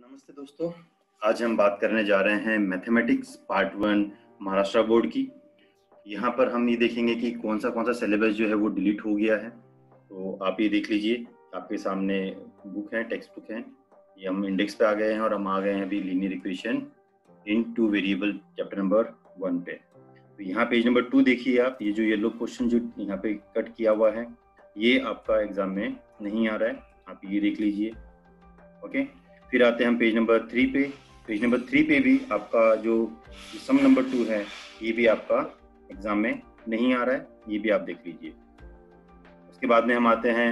नमस्ते दोस्तों, आज हम बात करने जा रहे हैं मैथमेटिक्स पार्ट 1 महाराष्ट्र बोर्ड की। यहाँ पर हम ये देखेंगे कि कौन सा सिलेबस जो है वो डिलीट हो गया है। तो आप ये देख लीजिए, आपके सामने बुक है, टेक्स्ट बुक है। ये हम इंडेक्स पे आ गए हैं और हम आ गए हैं अभी linear equation in two variable chapter number 1 पे। तो यहाँ पेज नंबर 2 देखिए आप, ये जो येलो क्वेश्चन जो यहाँ पे कट किया हुआ है ये आपका एग्जाम में नहीं आ रहा है, आप ये देख लीजिए। ओके, फिर आते हैं हम पेज नंबर 3 पे। पेज नंबर 3 पे भी आपका जो सम नंबर 2 है ये भी आपका एग्जाम में नहीं आ रहा है, ये भी आप देख लीजिए। उसके बाद में हम आते हैं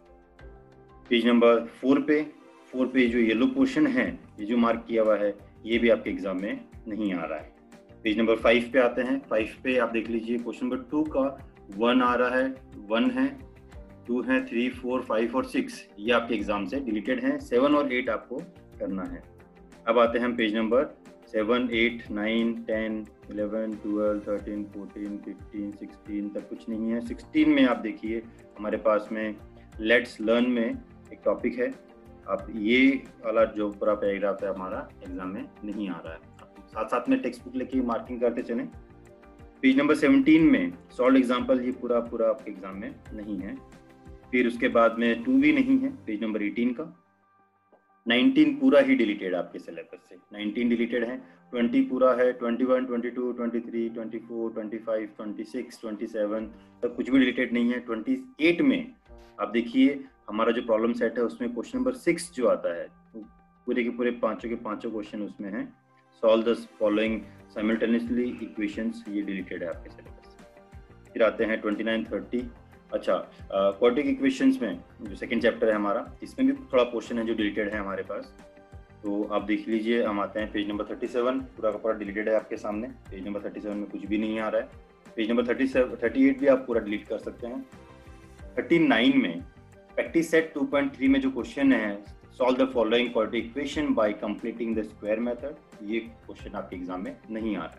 पेज नंबर 4 पे। 4 पे जो येलो पोर्शन है, ये जो मार्क किया हुआ है, ये भी आपके एग्जाम में नहीं आ रहा है। पेज नंबर 5 पे आते हैं। 5 पे आप देख लीजिए, क्वेश्चन नंबर 2 का 1 आ रहा है, 1 है, 2 है, 3, 4, 5 और 6 ये आपके एग्जाम से डिलीटेड हैं। 7 और 8 आपको करना है। अब आते हैं हम पेज नंबर 7, 8, 9, 10, 11, 12, 13, 14, 15, 16 तक कुछ नहीं है। 16 में आप देखिए हमारे पास में लेट्स लर्न में एक टॉपिक है। आप ये वाला जो पूरा पैराग्राफ है हमारा एग्जाम में नहीं आ रहा है। साथ साथ में टेक्स्ट बुक लेके मार्किंग करते चलें। पेज नंबर 17 में सॉल्व एग्जाम्पल ये पूरा आपके एग्जाम में नहीं है। फिर उसके बाद में 2 भी नहीं है पेज नंबर 18 का। 19 पूरा ही डिलीटेड आपके सिलेबस से, 19 डिलीटेड है। 20 पूरा है, 21, 22, 23, 24, 25, 26, 27 तक कुछ भी डिलीटेड नहीं है। 28 में आप देखिए हमारा जो प्रॉब्लम सेट है उसमें क्वेश्चन नंबर 6 जो आता है, पूरे के पूरे पांचों के पांचों क्वेश्चन उसमें हैं। Solve the following simultaneously equations, ये डिलीटेड है आपके सिलेबस से। फिर आते हैं 29, 30। अच्छा, क्वाड्रेटिक इक्वेशंस में जो सेकंड चैप्टर है हमारा, इसमें भी थोड़ा पोर्शन है जो डिलीटेड है हमारे पास। तो आप देख लीजिए, हम आते हैं पेज नंबर 37, पूरा का पूरा डिलीटेड है आपके सामने। पेज नंबर 37 में कुछ भी नहीं आ रहा है। पेज नंबर 38 भी आप पूरा डिलीट कर सकते हैं। 39 में प्रैक्टिस सेट 2.3 में जो क्वेश्चन है, solve the following quadratic equation by completing the square method, ये क्वेश्चन आपके एग्जाम में नहीं आ रहा है।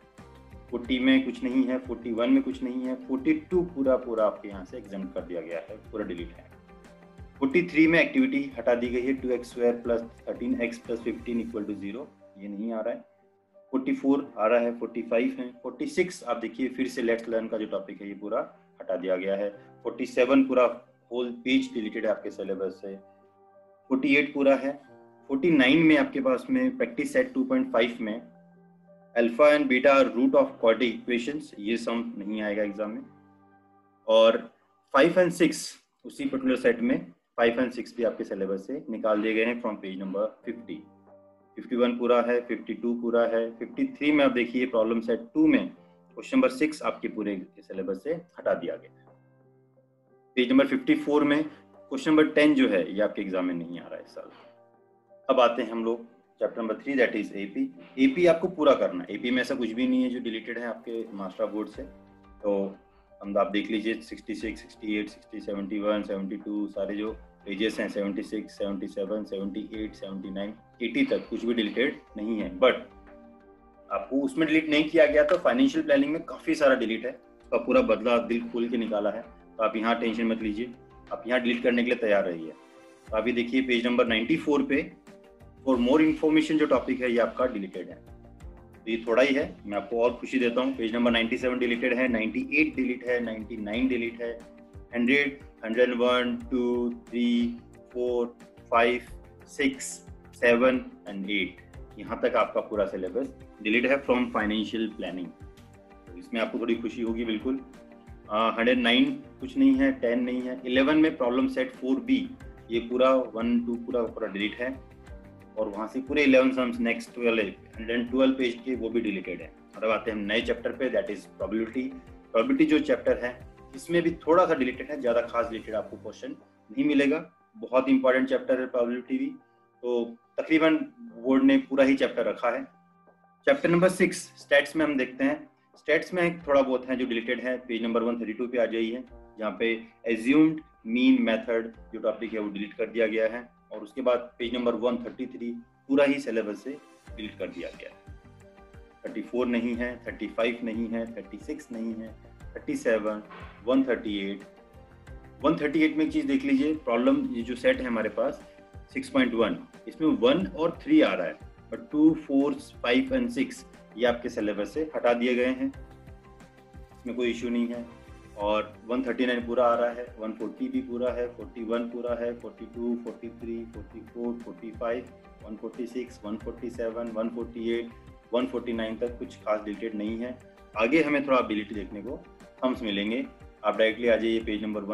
40 में कुछ नहीं है, 41 में कुछ नहीं है, 42 पूरा आपके यहाँ से एग्जाम कर दिया गया है, पूरा डिलीट है। 43 में एक्टिविटी हटा दी गई है, 2x² + 13x + 15 = 0, ये नहीं आ रहा है। 44 आ रहा है, 45 है। 46 आप देखिए फिर से लेट्स लर्न का जो टॉपिक है ये पूरा हटा दिया गया है। 47 पूरा होल पेज डिलीटेड है आपके सिलेबस से। 48 पूरा है। 49 में आपके पास में प्रैक्टिस सेट 2.5 में alpha and beta root of quadratic equations, ये सम नहीं आएगा एग्जाम में। और 5 और 6 उसी पर्टिकुलर सेट में 5 और 6 भी आपके सिलेबस से निकाल दिए गए हैं फ्रॉम पेज नंबर 50। 51 पूरा है, 52 पूरा है। 53 में आप देखिए प्रॉब्लम सेट 2 में क्वेश्चन नंबर 6 आपके पूरे सिलेबस से हटा दिया गया है। पेज नंबर 54 में क्वेश्चन नंबर 10 जो है ये आपके एग्जाम में नहीं आ रहा है इस साल। अब आते हैं हम लोग chapter number 3, that is AP. AP आपको पूरा करना है। एपी में ऐसा कुछ भी नहीं है जो डिलीटेड है आपके मास्टर बोर्ड से। तो हम आप देख लीजिए 66, 68, 60, 71, 72 सारे जो पेजेस हैं, 76, 77, 78, 79, 80 तक कुछ भी डिलीटेड नहीं है। बट आपको उसमें डिलीट नहीं किया गया तो फाइनेंशियल प्लानिंग में काफ़ी सारा डिलीट है, उसका पूरा बदला दिल खोल के निकाला है। तो आप यहाँ टेंशन मत लीजिए, आप यहाँ डिलीट करने के लिए तैयार रहिए। तो अभी देखिए पेज नंबर 94 पे फॉर मोर इन्फॉर्मेशन जो टॉपिक है ये आपका डिलीटेड है। तो ये थोड़ा ही है, मैं आपको और खुशी देता हूँ। पेज नंबर 97 डिलीटेड है, 98 डिलीट है, 99 डिलीट है, 100, 101, 2, 3, 4, 5, 6, 7 and 8 यहाँ तक आपका पूरा सिलेबस डिलीट है फ्रॉम फाइनेंशियल प्लानिंग। तो इसमें आपको थोड़ी खुशी होगी बिल्कुल। 109 कुछ नहीं है, 10 नहीं है। 11 में प्रॉब्लम सेट 4B ये पूरा 1, 2 पूरा डिलीट है। और वहाँ से पूरे 11 सम्स नेक्स्ट 112 पेज के वो भी डिलीटेड है। और अब आते हैं हम नए चैप्टर पे, दैट इज प्रोबेबिलिटी। प्रोबेबिलिटी जो चैप्टर है इसमें भी थोड़ा सा डिलीटेड है, ज़्यादा खास डिलीटेड आपको क्वेश्चन नहीं मिलेगा। बहुत इंपॉर्टेंट चैप्टर है प्रोबेबिलिटी भी, तो तकरीबन बोर्ड ने पूरा ही चैप्टर रखा है। चैप्टर नंबर 6 स्टैट्स में हम देखते हैं। स्टैट्स में थोड़ा बहुत है जो डिलीटेड है। पेज नंबर 132 पे आ जाइए, जहाँ पे एज्यूम्ड मीन मेथड जो टॉपिक है वो डिलीट कर दिया गया है। और उसके बाद पेज नंबर 133 पूरा ही सिलेबस से डिलीट कर दिया गया है। 34 नहीं है, 35 नहीं है, 36 नहीं है, 37, 138 में एक चीज़ देख लीजिए, प्रॉब्लम ये जो सेट है हमारे पास 6.1 इसमें 1 और 3 आ रहा है, बट 2, 4, 5 एंड 6 ये आपके सिलेबस से हटा दिए गए हैं, इसमें कोई इशू नहीं है। और 139 पूरा आ रहा है, 140 भी पूरा है, 41 पूरा है, 42, 43, 44, 45, 146, 147, 148, 149 तक कुछ खास डिलीटेड नहीं है। आगे हमें थोड़ा एबिलिटी देखने को थम्स मिलेंगे। आप डायरेक्टली आ जाइए पेज नंबर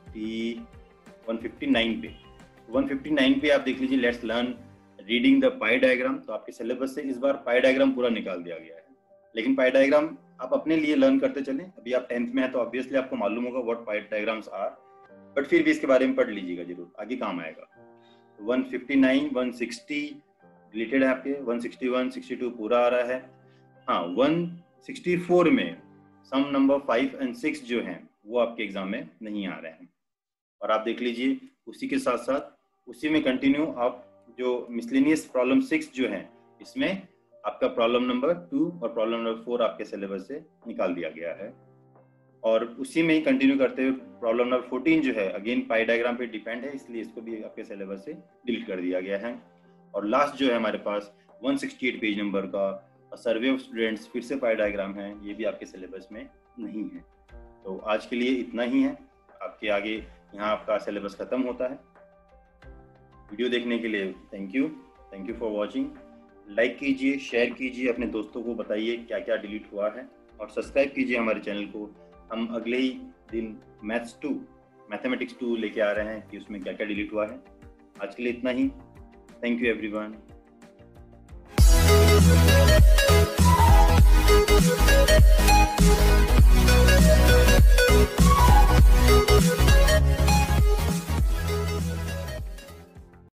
159 पे। 159 पे आप देख लीजिए, let's learn reading the pie diagram. तो आपके सिलेबस से इस बार पाई डायग्राम पूरा निकाल दिया गया है, लेकिन पाई डायग्राम आप अपने लिए लर्न करते चलें। अभी आप 10th में हैं तो ऑब्वियसली आपको मालूम होगा what pie diagrams are, but फिर भी इसके बारे में पढ़ लीजिएगा जरूर, आगे काम आएगा। 159, 160 रिलेटेड है आपके, 161, 62 पूरा आ रहा है। हाँ, 164 में सम नंबर 5 एंड 6 जो हैं वो आपके एग्जाम में नहीं आ रहे हैं। और आप देख लीजिए उसी के साथ साथ उसी में कंटिन्यू आप जो मिसलेनियस प्रॉब्लम 6 जो है, इसमें आपका प्रॉब्लम नंबर 2 और प्रॉब्लम नंबर 4 आपके सिलेबस से निकाल दिया गया है। और उसी में ही कंटिन्यू करते हुए प्रॉब्लम नंबर 14 जो है अगेन पाई डायग्राम पे डिपेंड है, इसलिए इसको भी आपके सिलेबस से डिलीट कर दिया गया है। और लास्ट जो है हमारे पास 168 पेज नंबर का सर्वे ऑफ स्टूडेंट्स, फिर से पाई डायग्राम है, ये भी आपके सिलेबस में नहीं है। तो आज के लिए इतना ही है, आपके आगे यहाँ आपका सिलेबस खत्म होता है। वीडियो देखने के लिए thank you for watching. Like कीजिए, शेयर कीजिए, अपने दोस्तों को बताइए क्या क्या डिलीट हुआ है, और सब्सक्राइब कीजिए हमारे चैनल को। हम अगले ही दिन मैथमेटिक्स 2 लेके आ रहे हैं कि उसमें क्या क्या डिलीट हुआ है। आज के लिए इतना ही, थैंक यू एवरीवन।